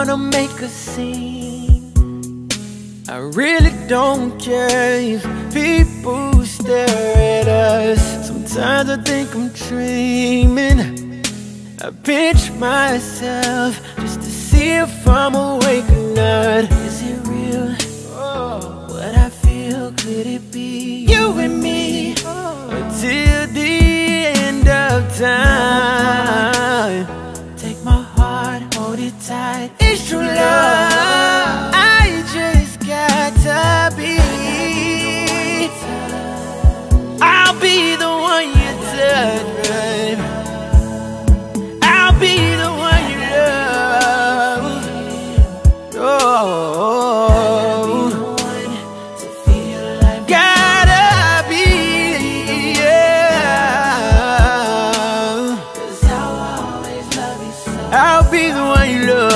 wanna make a scene. I really don't care if people stare at us. Sometimes I think I'm dreaming. I pinch myself just to see if I'm awake or not. Is it real? What I feel, could it be you and me until the end of time? Take my heart, hold it tight. It's true love. I just got to be. I'll be the one you touch, right? I'll be the one you love. Oh. I'll be the one you love.